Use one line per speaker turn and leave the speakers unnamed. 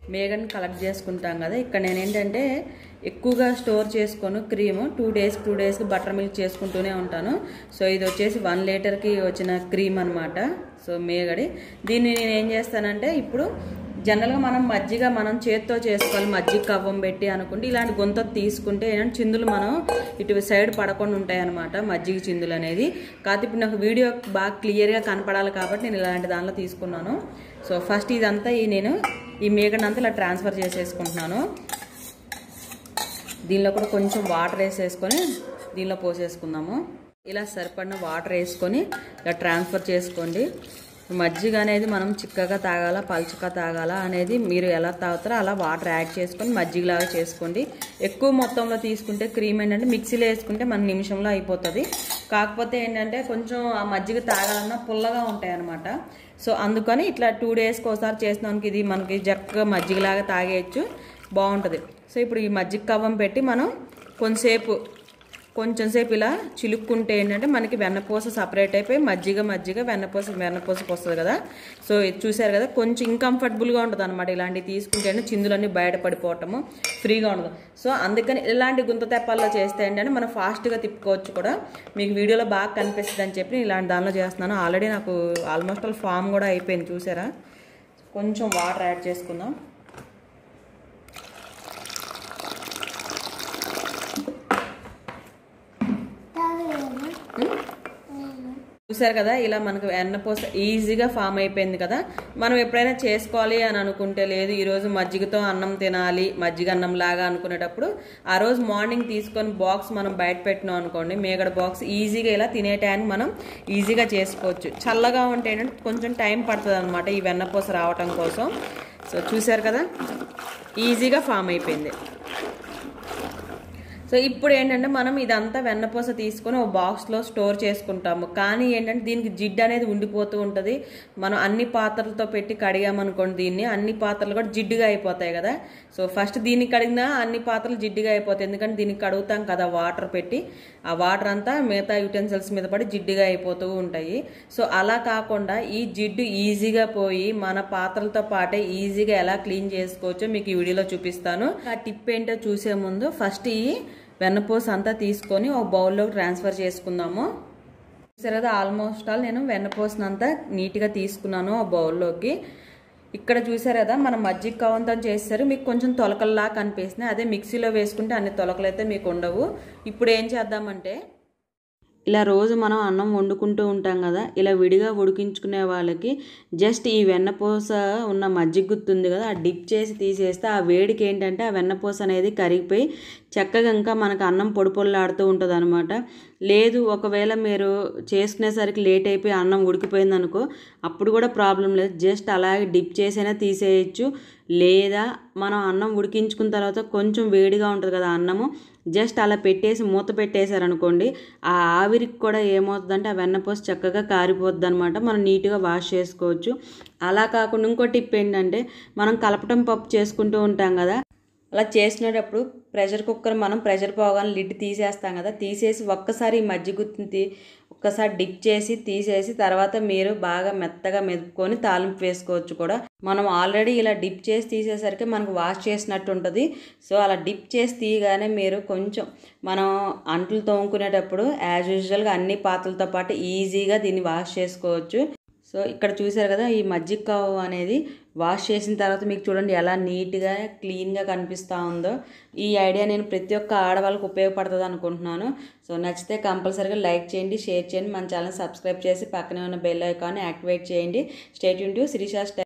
మేగని collect చేసుకుంటాం కదా. ఇక్కడ నేను ఏంటంటే ఎక్కువగా స్టోర్ చేసుకోను క్రీము. 2 డేస్కి బటర్ మిల్క్ చేసుకుంటూనే ఉంటాను. సో ఇది వచ్చేసి 1 లీటర్కి వచ్చిన క్రీమ్ అనమాట. సో మేగడి దీన్ని నేను ఏం చేస్తానంటే, ఇప్పుడు జనరల్గా మనం మజ్జిగ మనం చేత్తో చేసుకోవాలి, మజ్జిగ కవ్వం పెట్టి అనుకుంటే ఇలాంటి గుంత తీసుకుంటే ఏంటంటే చిందులు మనం ఇటు సైడ్ పడకుండా ఉంటాయి అనమాట, మజ్జిగ చిందులు అనేది. కాకపోతే ఇప్పుడు నాకు వీడియో బాగా క్లియర్గా కనపడాలి కాబట్టి నేను ఇలాంటి దానిలో తీసుకున్నాను. సో ఫస్ట్ ఇదంతా నేను ఈ మేగడంతా ఇలా ట్రాన్స్ఫర్ చేసేసుకుంటున్నాను. దీనిలో కూడా కొంచెం వాటర్ వేసేసుకొని దీనిలో పోసేసుకుందాము. ఇలా సరిపడిన వాటర్ వేసుకొని ఇలా ట్రాన్స్ఫర్ చేసుకోండి. మజ్జిగ అనేది మనం చిక్కగా తాగాల పలుచగా తాగాల అనేది మీరు ఎలా తాగుతారో అలా వాటర్ యాడ్ చేసుకొని మజ్జిగలాగా చేసుకోండి. ఎక్కువ మొత్తంలో తీసుకుంటే క్రీమ్ ఏంటంటే మిక్సీలో వేసుకుంటే మన నిమిషంలో అయిపోతుంది. కాకపోతే ఏంటంటే కొంచెం ఆ మజ్జిగ తాగాలన్నా పుల్లగా ఉంటాయి అనమాట. సో అందుకని ఇట్లా 2 డేస్కి ఒకసారి చేసినానికి ఇది మనకి చక్కగా మజ్జిగలాగా తాగేయచ్చు, బాగుంటుంది. సో ఇప్పుడు ఈ మజ్జిగ కవ్వం పెట్టి మనం కొంచెం సేపు ఇలా చిలుక్కుంటే ఏంటంటే మనకి వెన్నపూస సపరేట్ అయిపోయి మజ్జిగ వెన్నపూసకి వస్తుంది కదా. సో ఇది చూసారు కదా, కొంచెం ఇంకంఫర్టబుల్గా ఉంటుంది అనమాట. ఇలాంటివి తీసుకుంటే చిందులన్నీ బయటపడిపోవటము ఫ్రీగా ఉండదు. సో అందుకని ఇలాంటి గుంత తెప్పాల్లో చేస్తే ఏంటంటే మనం ఫాస్ట్గా తిప్పుకోవచ్చు కూడా. మీకు వీడియోలో బాగా కనిపిస్తుంది అని చెప్పి ఇలాంటి దానిలో చేస్తున్నాను. ఆల్రెడీ నాకు ఆల్మోస్ట్ ఆల్ ఫామ్ కూడా అయిపోయింది చూసారా. కొంచెం వాటర్ యాడ్ చేసుకుందాం. చూసారు కదా, ఇలా మనకు వెన్నపూస ఈజీగా ఫామ్ అయిపోయింది కదా. మనం ఎప్పుడైనా చేసుకోవాలి అని అనుకుంటే, లేదు ఈరోజు మజ్జిగతో అన్నం తినాలి, మజ్జిగ అన్నం లాగా అనుకునేటప్పుడు ఆ రోజు మార్నింగ్ తీసుకొని బాక్స్ మనం బయట పెట్టినాం అనుకోండి, మేగడ బాక్స్ ఈజీగా ఇలా తినే టైంకి మనం ఈజీగా చేసుకోవచ్చు. చల్లగా ఉంటే ఏంటంటే కొంచెం టైం పడుతుంది అనమాట ఈ వెన్నపూస రావటం కోసం. సో చూసారు కదా, ఈజీగా ఫామ్ అయిపోయింది. సో ఇప్పుడు ఏంటంటే మనం ఇదంతా వెన్నపూస తీసుకొని ఒక బాక్స్లో స్టోర్ చేసుకుంటాము. కానీ ఏంటంటే దీనికి జిడ్డు అనేది ఉండిపోతూ ఉంటుంది. మనం అన్ని పాత్రలతో పెట్టి కడిగామనుకోండి దీన్ని, అన్ని పాత్రలు కూడా జిడ్డుగా అయిపోతాయి కదా. సో ఫస్ట్ దీన్ని కడిగినా అన్ని పాత్రలు జిడ్డుగా అయిపోతాయి, ఎందుకంటే దీనికి కడుగుతాం కదా వాటర్ పెట్టి. ఆ వాటర్ అంతా మిగతా యూటెన్సిల్స్ మీద పడి జిడ్డుగా అయిపోతూ ఉంటాయి. సో అలా కాకుండా ఈ జిడ్డు ఈజీగా పోయి మన పాత్రలతో పాటే ఈజీగా ఎలా క్లీన్ చేసుకోవచ్చో మీకు ఈ వీడియోలో చూపిస్తాను. ఆ టిప్ ఏంటో చూసే ముందు ఫస్ట్ ఈ వెన్నపూస అంతా తీసుకొని ఒక బౌల్లోకి ట్రాన్స్ఫర్ చేసుకుందాము. చూసారు కదా, ఆల్మోస్ట్ ఆల్ నేను వెన్నపూసనంతా నీట్గా తీసుకున్నాను ఆ బౌల్లోకి. ఇక్కడ చూసారు కదా, మనం మజ్జిగ కవ్వంతో చేస్తారు, మీకు కొంచెం తొలకల్లా కనిపిస్తున్నాయి. అదే మిక్సీలో వేసుకుంటే అన్ని తొలకలు అయితే మీకు ఉండవు. ఇప్పుడు ఏం చేద్దామంటే, ఇలా రోజు మనం అన్నం వండుకుంటూ ఉంటాం కదా, ఇలా విడిగా ఉడికించుకునే వాళ్ళకి జస్ట్ ఈ వెన్నపూస ఉన్న మజ్జిగ గుర్తుంది కదా, ఆ డిప్ చేసి తీసేస్తే ఆ వేడికి ఏంటంటే ఆ వెన్నపూస అనేది కరిగిపోయి చక్కగా ఇంకా మనకు అన్నం పొడి పొల్లాడుతూ ఉంటుంది అనమాట. లేదు ఒకవేళ మీరు చేసుకునేసరికి లేట్ అయిపోయి అన్నం ఉడికిపోయింది అనుకో, అప్పుడు కూడా ప్రాబ్లం లేదు, జస్ట్ అలాగే డిప్ చేసైనా తీసేయచ్చు. లేదా మనం అన్నం ఉడికించుకున్న తర్వాత కొంచెం వేడిగా ఉంటుంది కదా అన్నము, జస్ట్ అలా పెట్టేసి మూత పెట్టేశారనుకోండి, ఆ ఆవిరికి కూడా ఏమవుతుందంటే ఆ వెన్నపూస చక్కగా కారిపోద్ది అనమాట. మనం నీట్గా వాష్ చేసుకోవచ్చు. అలా కాకుండా ఇంకో టిప్ ఏంటంటే, మనం కలపటం పప్పు చేసుకుంటూ ఉంటాం కదా, అలా చేసినప్పుడు ప్రెషర్ కుక్కర్ మనం ప్రెషర్ పోగానే లిడ్ తీసేస్తాం కదా, తీసేసి ఒక్కసారి ఈ మజ్జిగ గుత్తిని ఒక్కసారి డిప్ చేసి తీసేసి తర్వాత మీరు బాగా మెత్తగా మెదుపుకొని తాలింపు వేసుకోవచ్చు కూడా. మనం ఆల్రెడీ ఇలా డిప్ చేసి తీసేసరికి మనకు వాష్ చేసినట్టు ఉంటుంది. సో అలా డిప్ చేసి తీయగానే మీరు కొంచెం మనం అంట్లు తోముకునేటప్పుడు యాజ్ యూజువల్గా అన్ని పాత్రలతో పాటు ఈజీగా దీన్ని వాష్ చేసుకోవచ్చు. సో ఇక్కడ చూసారు కదా, ఈ మజ్జిగ కవ్వం అనేది వాష్ చేసిన తర్వాత మీకు చూడండి ఎలా నీట్గా క్లీన్గా కనిపిస్తూ ఉందో. ఈ ఐడియా నేను ప్రతి ఒక్క ఆడవాళ్ళకి ఉపయోగపడుతుంది అనుకుంటున్నాను. సో నచ్చితే కంపల్సరీగా లైక్ చేయండి, షేర్ చేయండి, మన ఛానల్ సబ్స్క్రైబ్ చేసి పక్కనే ఉన్న బెల్ ఐకాన్ని యాక్టివేట్ చేయండి. Stay tune to Sirisha.